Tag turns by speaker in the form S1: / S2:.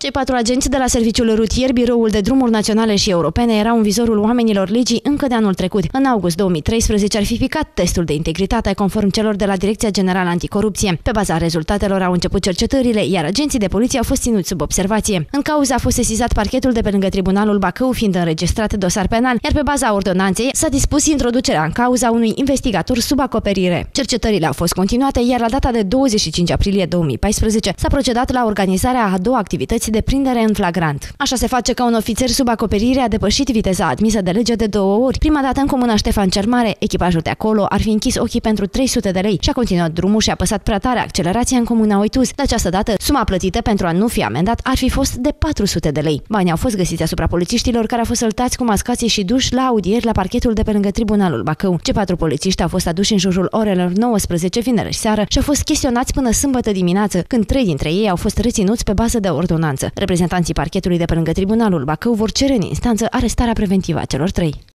S1: Cei 4 agenți de la Serviciul Rutier, Biroul de Drumuri Naționale și Europene erau în vizorul oamenilor legii încă de anul trecut. În august 2013 ar fi picat testul de integritate conform celor de la Direcția Generală Anticorupție. Pe baza rezultatelor au început cercetările, iar agenții de poliție au fost ținuți sub observație. În cauză a fost sesizat parchetul de pe lângă Tribunalul Bacău, fiind înregistrat dosar penal, iar pe baza ordonanței s-a dispus introducerea în cauza unui investigator sub acoperire. Cercetările au fost continuate, iar la data de 25 aprilie 2014 s-a procedat la organizarea a 2 activități de prindere în flagrant. Așa se face că un ofițer sub acoperire a depășit viteza admisă de lege de 2 ori. Prima dată în comuna Ștefan cel Mare, echipajul de acolo ar fi închis ochii pentru 300 de lei și a continuat drumul și a apăsat prea tare accelerația în comuna Oituz. De această dată, suma plătită pentru a nu fi amendat ar fi fost de 400 de lei. Banii au fost găsiți asupra polițiștilor care au fost săltați cu mascații și duși la audieri la parchetul de pe lângă Tribunalul Bacău. Cei 4 polițiști au fost aduși în jurul orelor 19 vineri seară și au fost chestionați până sâmbătă dimineață, când 3 dintre ei au fost reținuți pe bază de ordonanță. Reprezentanții parchetului de pe lângă Tribunalul Bacău vor cere în instanță arestarea preventivă a celor 3.